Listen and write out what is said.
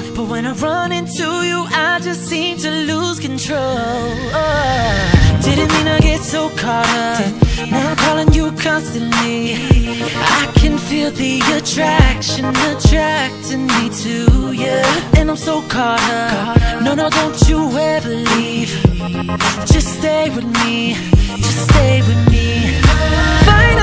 but when I run into you, I just seem to lose control. Didn't mean to get so caught up. Now I'm calling you constantly. I can feel the attraction attracting me to you, and I'm so caught up. No, no, don't you ever leave. Just stay with me. Just stay with me. Fight